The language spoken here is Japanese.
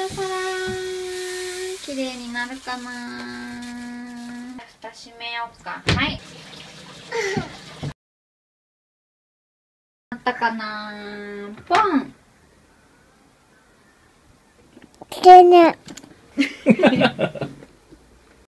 サラー。綺麗になるかな。蓋閉めようか。はい。なったかな。ポン。 きれいね。